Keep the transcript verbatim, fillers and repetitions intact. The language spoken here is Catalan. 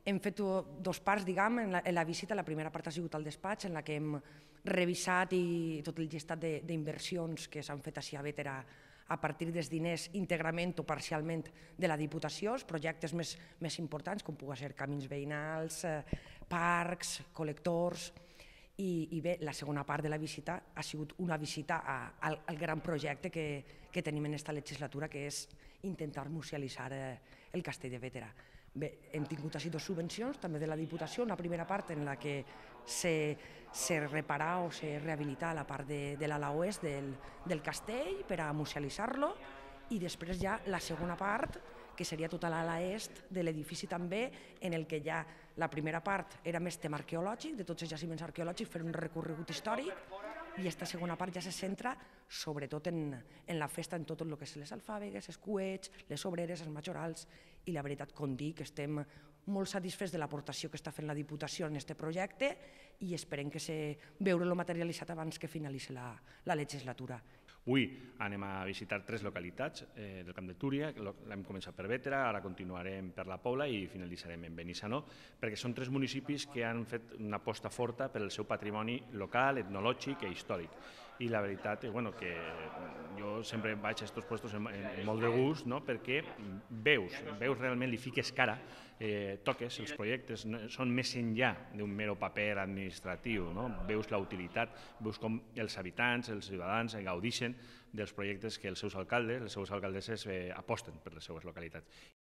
hem fet dos parts, diguem, en la, en la visita. La primera part ha sigut al despatx, en la que hem revisat i tot el llistat d'inversions que s'han fet així a Bétera a partir dels diners íntegrament o parcialment de la Diputació, els projectes més, més importants, com pugui ser camins veïnals, eh, parcs, col·lectors. I, I bé, la segona part de la visita ha sigut una visita a, al, al gran projecte que, que tenim en aquesta legislatura, que és intentar musealitzar eh, el castell de Bétera. Bé, hem tingut així dues subvencions, també de la Diputació, una primera part en la que se, se reparà o se rehabilita la part de, de l'ala oest del, del castell per a musealitzar-lo, i després ja la segona part, que seria tota l'ala est de l'edifici també, en el que ja la primera part era més tema arqueològic, de tots els jaciments arqueològics, fer un recorregut històric, i aquesta segona part ja se centra sobretot en, en la festa, en tot el que és les alfàbegues, els cuets, les obreres, els majorals, i la veritat, com dic, estem molt satisfets de l'aportació que està fent la Diputació en aquest projecte i esperem que se veure-lo materialitzat abans que finalitzi la, la legislatura. Avui anem a visitar tres localitats eh, del Camp de Túria. L'hem començat per Bétera, ara continuarem per la Pobla i finalitzarem en Benissanó, perquè són tres municipis que han fet una aposta forta per al seu patrimoni local, etnològic i històric. I la veritat és bueno, que jo sempre vaig a aquests puestos amb, amb molt de gust, no? Perquè veus, veus realment, li fiques cara, eh, toques, els projectes no, són més enllà d'un mero paper administratiu, no? Veus la utilitat, veus com els habitants, els ciutadans gaudeixen dels projectes que els seus alcaldes, les seves alcaldesses eh, aposten per les seves localitats.